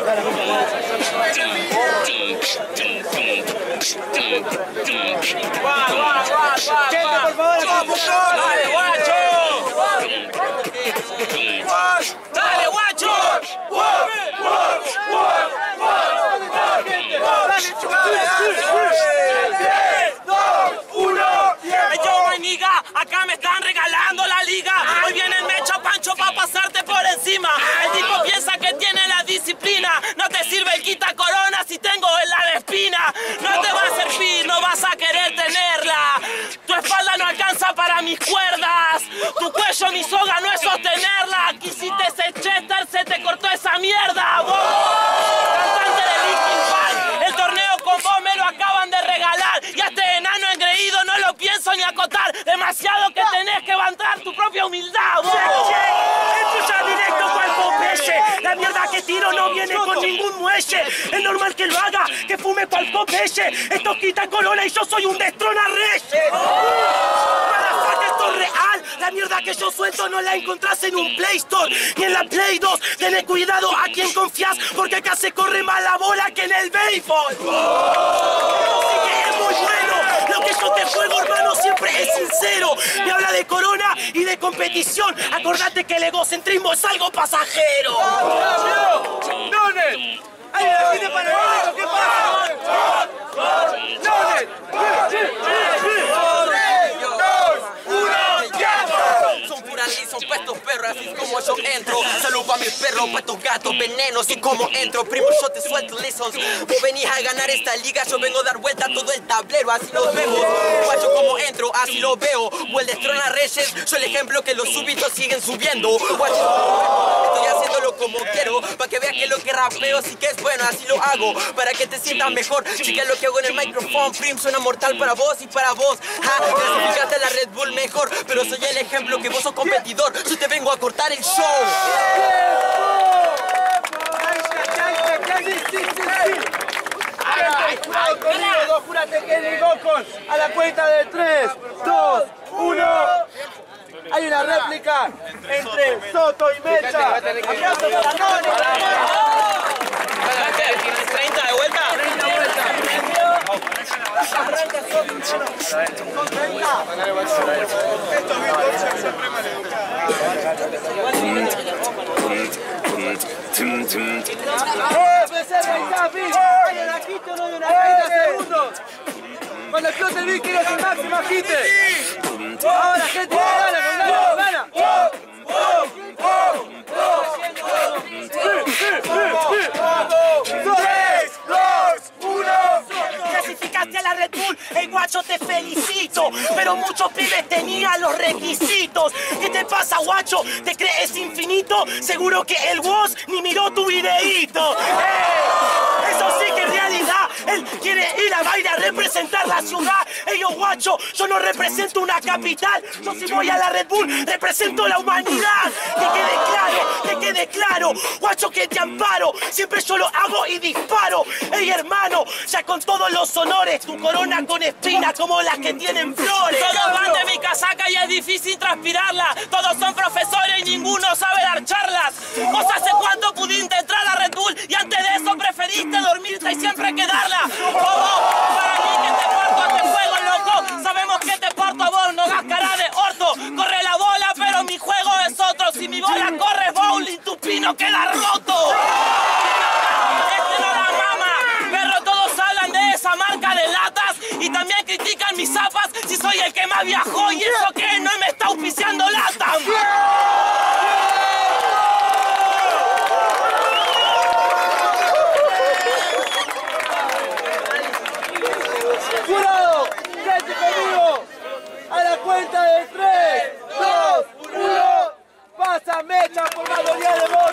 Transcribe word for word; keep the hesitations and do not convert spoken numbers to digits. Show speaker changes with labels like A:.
A: Gente, por favor, dale, guacho. Dale, guacho. Yo, maniga, acá me están regalando la liga. Hoy viene el Mecho Pancho pa' pasarte por encima. El tipo piensa que tiene la disciplina. No te sirve el quita corona si tengo la de espina. No te va a servir, no vas a querer tenerla. Tu espalda no alcanza para mis cuerdas. Tu cuello, mi soga no es sostenerla. Quisiste ese Chester, se te cortó esa mierda. ¡Vos! Cantante de Linkin Park, el torneo con vos me lo acaban de regalar. Y a este enano engreído no lo pienso ni acotar. Demasiado que tenés que bancar tu propia humildad. ¡Vos! Escucha directo cual Popeye. La mierda que tiro no viene con ningún muelle. Es normal que lo haga, que fume cual Popeye. Esto quita corona y yo soy un destrona reyes. Esto es real. La mierda que yo suelto no la encontrás en un Play Store ni en la Play dos. Tenés cuidado a quien confías, porque acá se corre más la bola que en el béisbol. Esto sí que es muy bueno. Lo que yo te juego, hermano, siempre es sincero. Me habla de corona y de competición. Acordate que el egocentrismo es algo pasajero.
B: ¡Nones! ¡Hay una gente para el único! ¿Qué pasa? ¡Nones!
C: Son pura ley, son puestos perros, así es como yo entro. Salud pa' mis perros, pa' estos gatos venenos. Y como entro, primo, yo te suelto lessons. Vos venís a ganar esta liga, yo vengo a dar vuelta a todo el tablero. Así nos vemos, guacho, como entro, así lo veo. O el destrona Reyes, yo el ejemplo que los súbitos siguen subiendo. Guacho, estoy haciéndolo como quiero, pa' que veas que lo que rapeo sí que es bueno, así lo hago. Para que te sientas mejor, chica, lo que hago en el micrófono, prim, suena mortal para vos y para vos. Ja, clasificaste a la Red Bull mejor, pero soy el ejemplo que vos sos competidor. Yo te vengo a cortar el show.
B: Cuidado conmigo, dos, júrate que digo con a la cuenta de tres, dos, uno. Hay una réplica entre Soto y Mecha. ¡Aplauso para Nones!
A: ¿Tienes treinta de vuelta?
B: treinta vueltas. Arranca Soto. Son treinta. Estos beatboxers siempre maleducados. ¡Eh, Becerra y Capi! ¿Hay una hit o no hay una treinta segundos? Cuando explote el beat, quiero su máxima hit. Ahora, gente, gana, gana, gana. tres, dos, uno. Clasificaste a la Red Bull, hey guacho, te felicito. Pero muchos pibes tenían los requisitos. ¿Qué te pasa, guacho? ¿Te crees infinito? Seguro que el Woz ni miró tu videíto. Hey, eso sí que es realidad. Él quiere ir a bailar a representar la ciudad. Ey, yo, guacho, yo no represento una capital. Yo si voy a la Red Bull, represento la humanidad. Que quede claro, que quede claro. Guacho, que te amparo. Siempre yo lo hago y disparo. Ey, hermano, ya con todos los honores. Tu corona con espinas como las que tienen flores.
A: Todos van de mi casaca y es difícil transpirarla. Todos son profesores y ninguno sabe dar charlas. ¿Vos hace cuánto pudiste entrar a la Red Bull y antes de eso preferiste dormirte y siempre quedarla? ¿Cómo? Para mí que te parto a este juego, loco. Sabemos que te parto a vos, no hagas cara de orto. Corre la bola, pero mi juego es otro. Si mi bola corre bowling, tu pino queda roto. Este no la mama. Perro, todos hablan de esa marca de latas y también critican mis zapas si soy el que más viajó y eso que no me está auspiciando lata.
B: ¡Jurado! ¡Gente conmigo! A la cuenta de tres, dos, uno. Pasa Mecha por mayoría de votos.